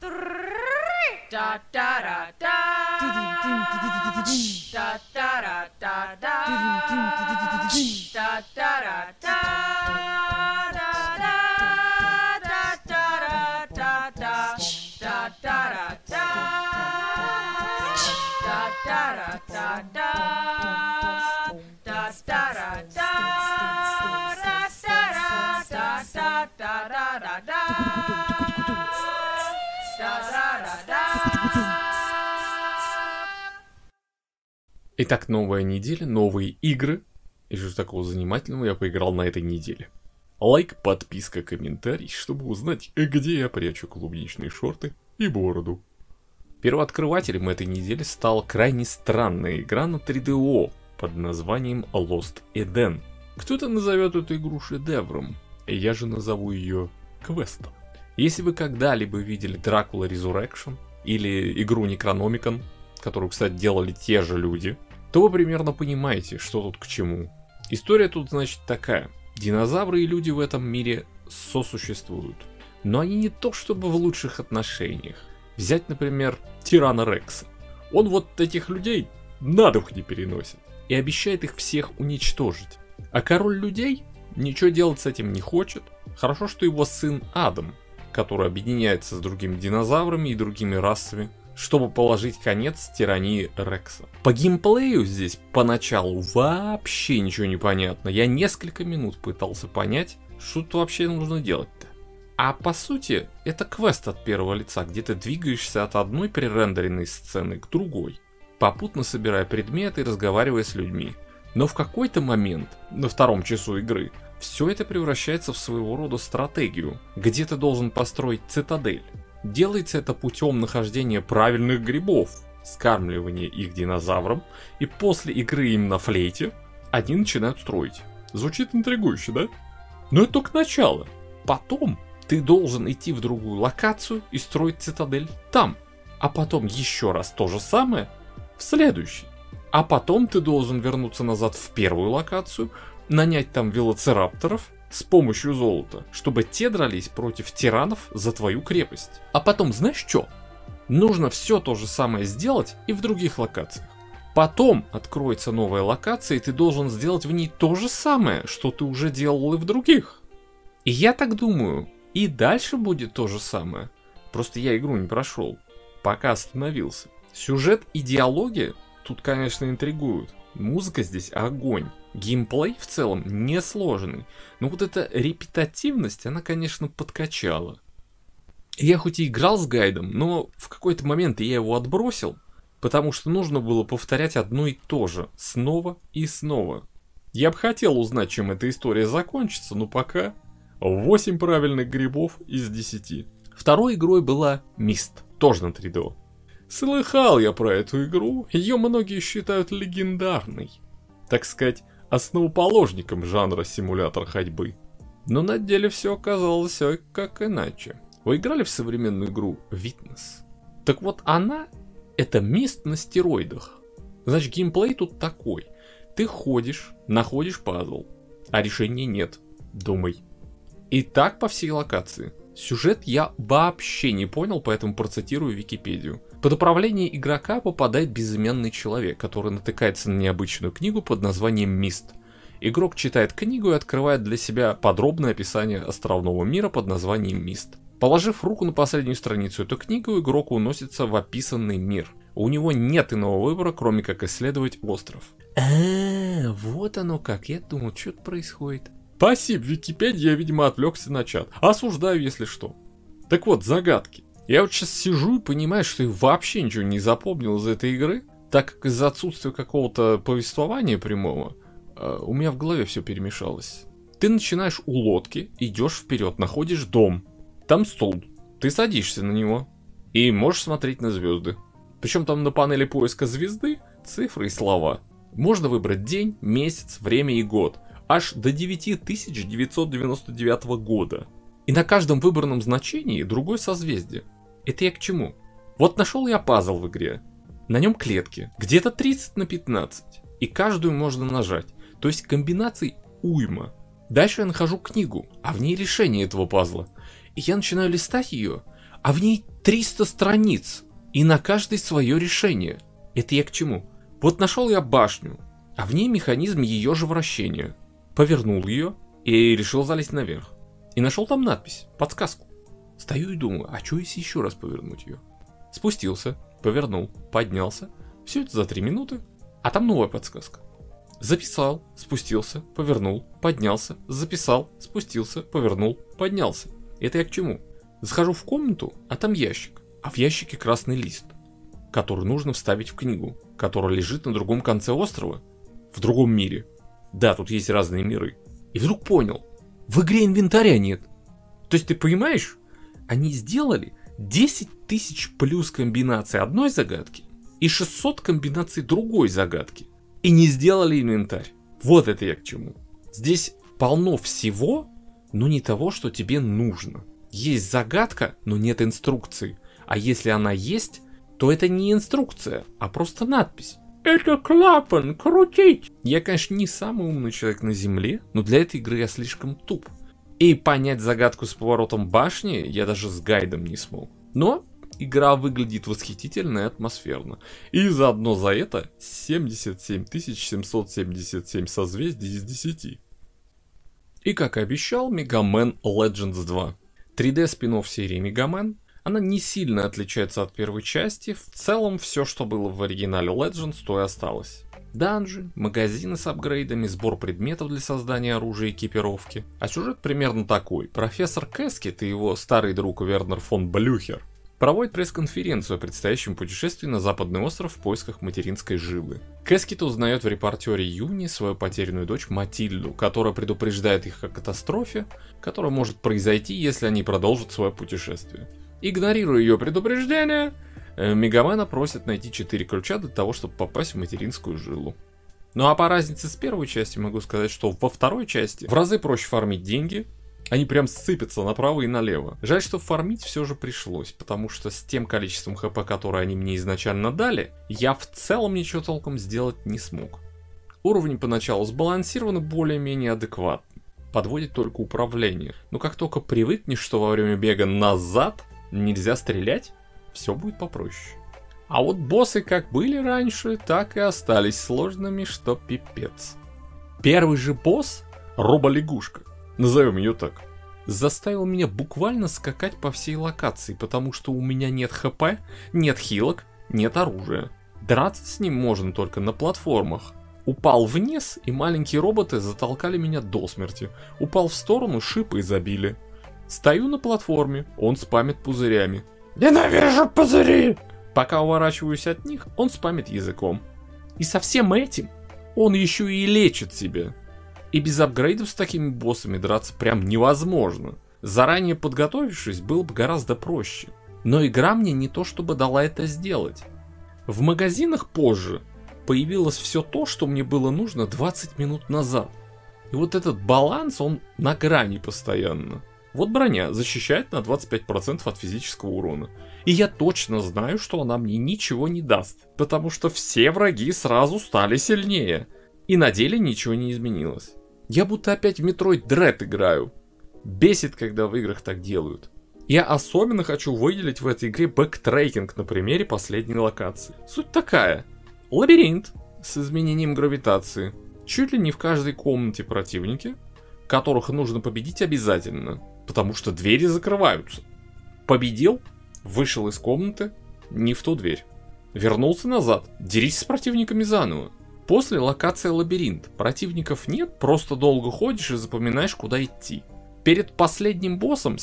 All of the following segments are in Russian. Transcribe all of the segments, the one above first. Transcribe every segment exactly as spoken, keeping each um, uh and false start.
Итак, новая неделя, новые игры. И что такого занимательного я поиграл на этой неделе? Лайк, подписка, комментарий, чтобы узнать, где я прячу клубничные шорты и бороду. Первооткрывателем этой недели стала крайне странная игра на три ди о под названием Lost Eden. Кто-то назовет эту игру шедевром, и я же назову ее квестом. Если вы когда-либо видели Dracula Resurrection или игру Necronomicon, которую, кстати, делали те же люди, то вы примерно понимаете, что тут к чему. История тут, значит, такая. Динозавры и люди в этом мире сосуществуют. Но они не то чтобы в лучших отношениях. Взять, например, Тирана Рекса. Он вот этих людей на дух не переносит. И обещает их всех уничтожить. А король людей ничего делать с этим не хочет. Хорошо, что его сын Адам, который объединяется с другими динозаврами и другими расами, чтобы положить конец тирании Рекса. По геймплею здесь поначалу вообще ничего не понятно. Я несколько минут пытался понять, что тут вообще нужно делать-то. А по сути, это квест от первого лица, где ты двигаешься от одной пререндеренной сцены к другой, попутно собирая предметы и разговаривая с людьми. Но в какой-то момент, на втором часу игры, все это превращается в своего рода стратегию, где ты должен построить цитадель. Делается это путем нахождения правильных грибов, скармливания их динозаврам, и после игры им на флейте они начинают строить. Звучит интригующе, да? Но это только начало. Потом ты должен идти в другую локацию и строить цитадель там. А потом еще раз то же самое в следующей. А потом ты должен вернуться назад в первую локацию, нанять там велоцирапторов с помощью золота, чтобы те дрались против тиранов за твою крепость. А потом, знаешь что? Нужно все то же самое сделать и в других локациях. Потом откроется новая локация, и ты должен сделать в ней то же самое, что ты уже делал и в других. И я так думаю, и дальше будет то же самое. Просто я игру не прошел, пока остановился. Сюжет и диалоги тут, конечно, интригуют. Музыка здесь огонь. Геймплей в целом несложный. Но вот эта репетативность, она, конечно, подкачала. Я хоть и играл с гайдом, но в какой-то момент я его отбросил, потому что нужно было повторять одно и то же, снова и снова. Я бы хотел узнать, чем эта история закончится, но пока восемь правильных грибов из десяти. Второй игрой была Myst, тоже на три ди о. Слыхал я про эту игру, ее многие считают легендарной. Так сказать, основоположником жанра симулятор ходьбы. Но на деле все оказалось ой как иначе. Вы играли в современную игру Witness? Так вот она, это Myst на стероидах. Значит, геймплей тут такой. Ты ходишь, находишь пазл, а решения нет. Думай. И так по всей локации. Сюжет я вообще не понял, поэтому процитирую Википедию. Под управление игрока попадает безымянный человек, который натыкается на необычную книгу под названием Myst. Игрок читает книгу и открывает для себя подробное описание островного мира под названием Myst. Положив руку на последнюю страницу эту книгу, игрок уносится в описанный мир. У него нет иного выбора, кроме как исследовать остров. А, вот оно как, я думал, что тут происходит. Спасибо, Википедия, я, видимо, отвлекся на чат. Осуждаю, если что. Так вот, загадки. Я вот сейчас сижу и понимаю, что я вообще ничего не запомнил из этой игры, так как из-за отсутствия какого-то повествования прямого, у меня в голове все перемешалось. Ты начинаешь у лодки, идешь вперед, находишь дом. Там стол. Ты садишься на него и можешь смотреть на звезды. Причем там на панели поиска звезды цифры и слова. Можно выбрать день, месяц, время и год. Аж до девять тысяч девятьсот девяносто девятого года. И на каждом выбранном значении другое созвездие. Это я к чему? Вот нашел я пазл в игре. На нем клетки. Где-то тридцать на пятнадцать. И каждую можно нажать. То есть комбинаций уйма. Дальше я нахожу книгу, а в ней решение этого пазла. И я начинаю листать ее, а в ней триста страниц, и на каждой свое решение. Это я к чему? Вот нашел я башню, а в ней механизм ее же вращения. Повернул ее и решил залезть наверх. И нашел там надпись, подсказку. Стою и думаю, а что если еще раз повернуть ее? Спустился, повернул, поднялся. Все это за три минуты, а там новая подсказка. Записал, спустился, повернул, поднялся, записал, спустился, повернул, поднялся. Это я к чему? Захожу в комнату, а там ящик. А в ящике красный лист, который нужно вставить в книгу, которая лежит на другом конце острова, в другом мире. Да, тут есть разные миры. И вдруг понял, в игре инвентаря нет. То есть ты понимаешь, они сделали десять тысяч плюс комбинаций одной загадки и шестьсот комбинаций другой загадки. И не сделали инвентарь. Вот это я к чему. Здесь полно всего, но не того, что тебе нужно. Есть загадка, но нет инструкции. А если она есть, то это не инструкция, а просто надпись. Это клапан, крутить! Я, конечно, не самый умный человек на земле, но для этой игры я слишком туп. И понять загадку с поворотом башни я даже с гайдом не смог. Но игра выглядит восхитительно и атмосферно. И заодно за это семьдесят семь тысяч семьсот семьдесят семь созвездий из десяти. И как и обещал, Mega Man Legends два. три дэ спин-офф серии Mega Man. Она не сильно отличается от первой части. В целом, все, что было в оригинале Legends, то и осталось. Данжи, магазины с апгрейдами, сбор предметов для создания оружия и экипировки. А сюжет примерно такой. Профессор Кэскет и его старый друг Вернер фон Блюхер проводят пресс-конференцию о предстоящем путешествии на Западный остров в поисках материнской жилы. Кэскет узнает в репортере Юни свою потерянную дочь Матильду, которая предупреждает их о катастрофе, которая может произойти, если они продолжат свое путешествие. Игнорируя ее предупреждение, Мегамена просит найти четыре ключа для того, чтобы попасть в материнскую жилу. Ну а по разнице с первой частью могу сказать, что во второй части в разы проще фармить деньги. Они прям сыпятся направо и налево. Жаль, что фармить все же пришлось, потому что с тем количеством хп, которое они мне изначально дали, я в целом ничего толком сделать не смог. Уровни поначалу сбалансированы более-менее адекватно. Подводит только управление. Но как только привыкнешь, что во время бега назад нельзя стрелять, все будет попроще. А вот боссы как были раньше, так и остались сложными, что пипец. Первый же босс, роболягушка, назовем ее так, заставил меня буквально скакать по всей локации, потому что у меня нет хп, нет хилок, нет оружия. Драться с ним можно только на платформах. Упал вниз, и маленькие роботы затолкали меня до смерти. Упал в сторону, шипы забили. Стою на платформе, он спамит пузырями. Ненавижу пузыри! Пока уворачиваюсь от них, он спамит языком. И со всем этим он еще и лечит себя. И без апгрейдов с такими боссами драться прям невозможно. Заранее подготовившись, было бы гораздо проще. Но игра мне не то чтобы дала это сделать. В магазинах позже появилось все то, что мне было нужно двадцать минут назад. И вот этот баланс, он на грани постоянно. Вот броня защищает на двадцать пять процентов от физического урона. И я точно знаю, что она мне ничего не даст. Потому что все враги сразу стали сильнее. И на деле ничего не изменилось. Я будто опять в Metroid Dread играю. Бесит, когда в играх так делают. Я особенно хочу выделить в этой игре бэктрекинг на примере последней локации. Суть такая. Лабиринт с изменением гравитации. Чуть ли не в каждой комнате противники, которых нужно победить обязательно. Потому что двери закрываются. Победил, вышел из комнаты, не в ту дверь. Вернулся назад, дерись с противниками заново. После локация лабиринт. Противников нет, просто долго ходишь и запоминаешь, куда идти. Перед последним боссом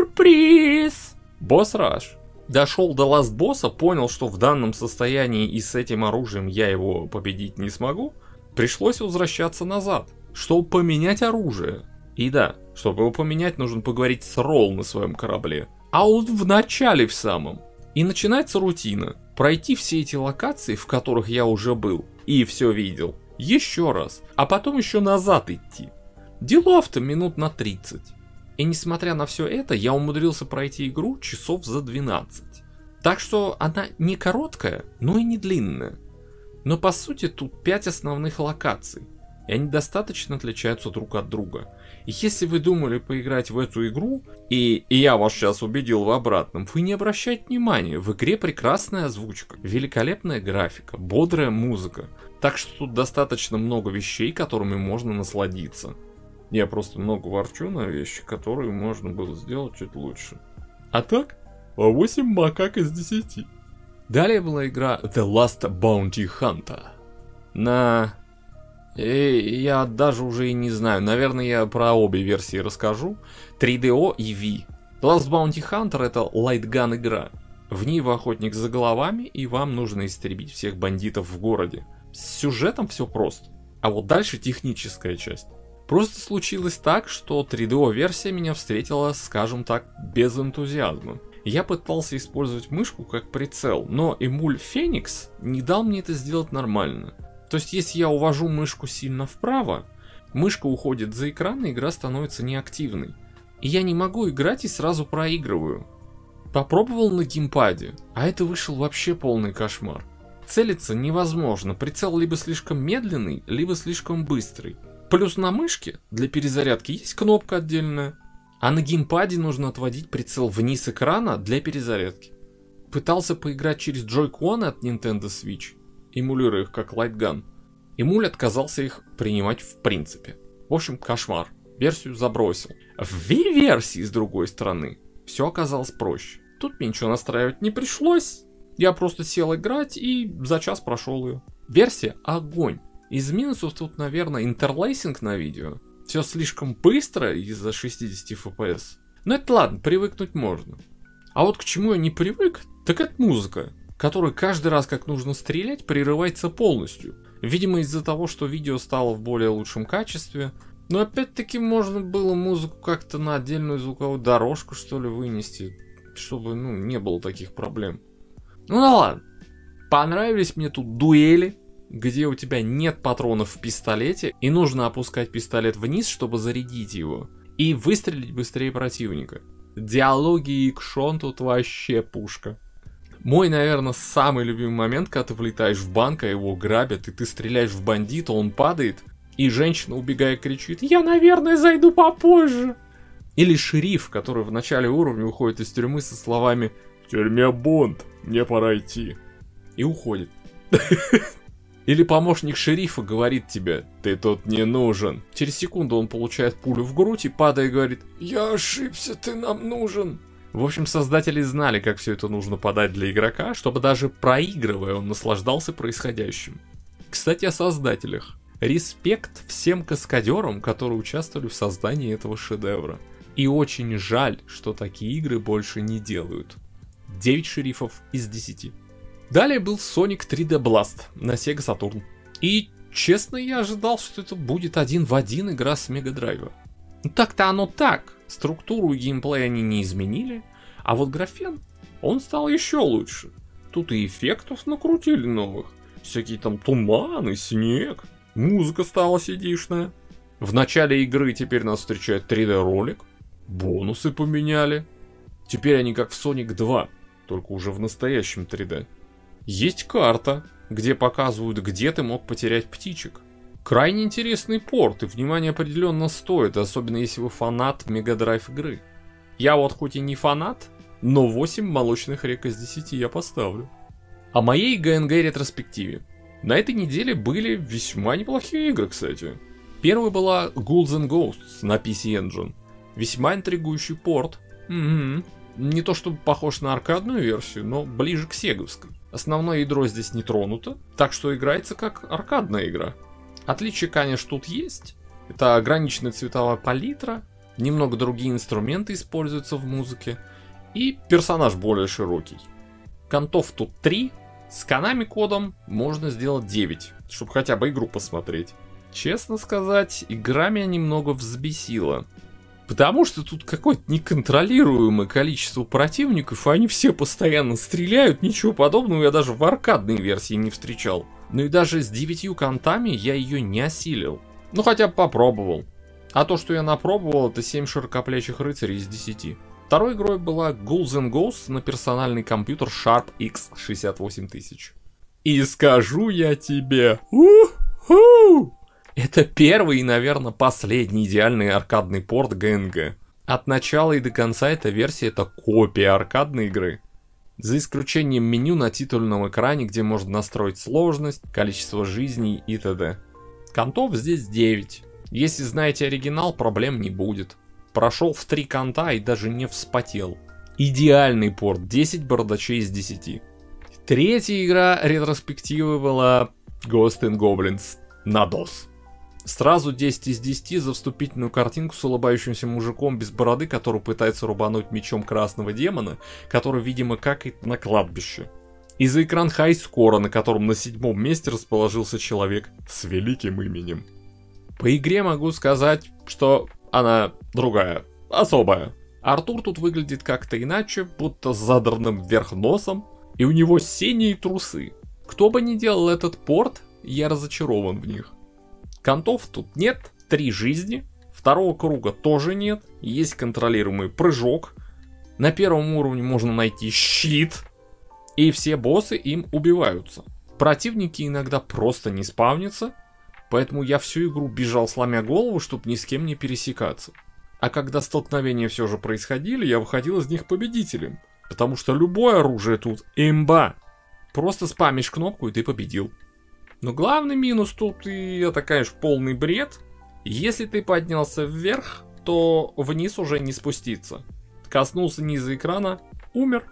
сюрприз! Босс-раш. Дошел до ласт-босса, понял, что в данном состоянии и с этим оружием я его победить не смогу. Пришлось возвращаться назад, чтобы поменять оружие. И да, чтобы его поменять, нужно поговорить с Ролл на своем корабле. А вот в начале в самом. И начинается рутина. Пройти все эти локации, в которых я уже был и все видел, еще раз. А потом еще назад идти. Делов-то минут на тридцать. И несмотря на все это, я умудрился пройти игру часов за двенадцать. Так что она не короткая, но и не длинная. Но по сути тут пять основных локаций. И они достаточно отличаются друг от друга. Если вы думали поиграть в эту игру, и, и я вас сейчас убедил в обратном, вы не обращайте внимания, в игре прекрасная озвучка, великолепная графика, бодрая музыка. Так что тут достаточно много вещей, которыми можно насладиться. Я просто много ворчу на вещи, которые можно было сделать чуть лучше. А так, восемь макак из десяти. Далее была игра The Last Bounty Hunter. На... И я даже уже и не знаю, наверное, я про обе версии расскажу. три ди о и Ви. The Last Bounty Hunter — это лайтган игра. В ней вы охотник за головами, и вам нужно истребить всех бандитов в городе. С сюжетом все просто. А вот дальше техническая часть. Просто случилось так, что три ди о-версия меня встретила, скажем так, без энтузиазма. Я пытался использовать мышку как прицел, но эмуль Phoenix не дал мне это сделать нормально. То есть, если я увожу мышку сильно вправо, мышка уходит за экран, и игра становится неактивной. И я не могу играть и сразу проигрываю. Попробовал на геймпаде, а это вышел вообще полный кошмар. Целиться невозможно, прицел либо слишком медленный, либо слишком быстрый. Плюс на мышке для перезарядки есть кнопка отдельная, а на геймпаде нужно отводить прицел вниз экрана для перезарядки. Пытался поиграть через джойконы от Nintendo Switch, эмулируя их как лайтган. Эмуль отказался их принимать в принципе. В общем, кошмар. Версию забросил. В Ви-версии, с другой стороны, все оказалось проще. Тут мне ничего настраивать не пришлось. Я просто сел играть и за час прошел ее. Версия огонь. Из минусов тут, наверное, интерлейсинг на видео. Все слишком быстро из-за шестьдесят эф пи эс. Но это ладно, привыкнуть можно. А вот к чему я не привык, так это музыка, которая каждый раз, как нужно стрелять, прерывается полностью. Видимо, из-за того, что видео стало в более лучшем качестве. Но опять-таки можно было музыку как-то на отдельную звуковую дорожку, что ли, вынести, чтобы, ну, не было таких проблем. Ну да ладно. Понравились мне тут дуэли, где у тебя нет патронов в пистолете, и нужно опускать пистолет вниз, чтобы зарядить его, и выстрелить быстрее противника. Диалоги и экшон тут вообще пушка. Мой, наверное, самый любимый момент, когда ты влетаешь в банк, а его грабят, и ты стреляешь в бандита, он падает, и женщина, убегая, кричит: «Я, наверное, зайду попозже». Или шериф, который в начале уровня уходит из тюрьмы со словами: «В тюрьме Бонд, мне пора идти». И уходит. Или помощник шерифа говорит тебе: «Ты тут не нужен». Через секунду он получает пулю в грудь и, падая, говорит: «Я ошибся, ты нам нужен». В общем, создатели знали, как все это нужно подать для игрока, чтобы даже проигрывая, он наслаждался происходящим. Кстати, о создателях. Респект всем каскадерам, которые участвовали в создании этого шедевра. И очень жаль, что такие игры больше не делают. девять шерифов из десяти. Далее был Sonic три дэ Blast на Sega Saturn. И, честно, я ожидал, что это будет один в один игра с Мега Драйва. Ну так-то оно так. Структуру и геймплей они не изменили. А вот графен, он стал еще лучше. Тут и эффектов накрутили новых. Всякие там туманы, снег. Музыка стала сидишная. В начале игры теперь нас встречает три дэ ролик. Бонусы поменяли. Теперь они как в Sonic два, только уже в настоящем три дэ. Есть карта, где показывают, где ты мог потерять птичек. Крайне интересный порт, и внимание определенно стоит, особенно если вы фанат Мега Драйв игры. Я вот хоть и не фанат, но восемь молочных рек из десяти я поставлю. О моей джи эн джи ретроспективе. На этой неделе были весьма неплохие игры, кстати. Первой была Ghouls and Ghosts на пи си Engine. Весьма интригующий порт. Угу. Не то чтобы похож на аркадную версию, но ближе к сеговской. Основное ядро здесь не тронуто, так что играется как аркадная игра. Отличия, конечно, тут есть. Это ограниченная цветовая палитра, немного другие инструменты используются в музыке, и персонаж более широкий. Контов тут три, с Konami кодом можно сделать девять, чтобы хотя бы игру посмотреть. Честно сказать, игра меня немного взбесила. Потому что тут какое-то неконтролируемое количество противников, и они все постоянно стреляют, ничего подобного я даже в аркадной версии не встречал. Ну и даже с девятью контами я ее не осилил. Ну хотя бы попробовал. А то, что я напробовал, это семь широкоплечих рыцарей из десяти. Второй игрой была Ghouls and Ghosts на персональный компьютер Sharp икс шестьдесят восемь тысяч. И скажу я тебе, у-ху! Это первый и, наверное, последний идеальный аркадный порт джи эн джи. От начала и до конца эта версия — это копия аркадной игры. За исключением меню на титульном экране, где можно настроить сложность, количество жизней и т.д. Контов здесь девять. Если знаете оригинал, проблем не будет. Прошел в три конта и даже не вспотел. Идеальный порт, десять бардачей из десяти. Третья игра ретроспективы была Ghosts and Goblins на дос. Сразу десять из десяти за вступительную картинку с улыбающимся мужиком без бороды, который пытается рубануть мечом красного демона, который, видимо, какает на кладбище. И за экран хайскора, на котором на седьмом месте расположился человек с великим именем. По игре могу сказать, что она другая, особая. Артур тут выглядит как-то иначе, будто с задранным вверх носом, и у него синие трусы. Кто бы ни делал этот порт, я разочарован в них. Контов тут нет, три жизни, второго круга тоже нет, есть контролируемый прыжок, на первом уровне можно найти щит, и все боссы им убиваются. Противники иногда просто не спавнятся, поэтому я всю игру бежал сломя голову, чтобы ни с кем не пересекаться. А когда столкновения все же происходили, я выходил из них победителем, потому что любое оружие тут имба. Просто спамишь кнопку и ты победил. Но главный минус тут, и это, конечно, полный бред. Если ты поднялся вверх, то вниз уже не спуститься. Коснулся низа экрана, умер.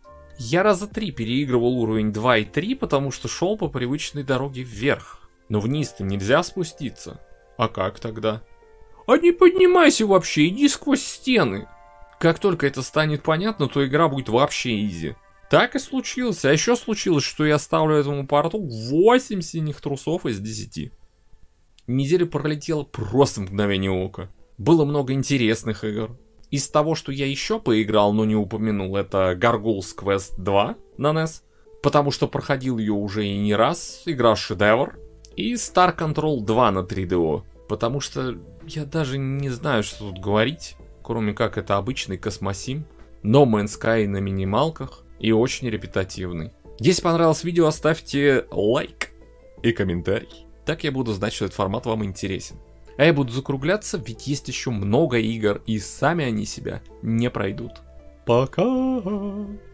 Я раза три переигрывал уровень два и три, потому что шел по привычной дороге вверх. Но вниз-то нельзя спуститься. А как тогда? А не поднимайся вообще, иди сквозь стены. Как только это станет понятно, то игра будет вообще изи. Так и случилось. А еще случилось, что я ставлю этому порту восемь синих трусов из десяти. Неделя пролетела просто в мгновение ока. Было много интересных игр. Из того, что я еще поиграл, но не упомянул, это Gargoyles Quest два на нес. Потому что проходил ее уже и не раз. Игра шедевр. И Star Control два на три ди о. Потому что я даже не знаю, что тут говорить. Кроме как это обычный космосим. No Man's Sky на минималках. И очень репетативный. Если понравилось видео, оставьте лайк и комментарий. Так я буду знать, что этот формат вам интересен. А я буду закругляться, ведь есть еще много игр, и сами они себя не пройдут. Пока!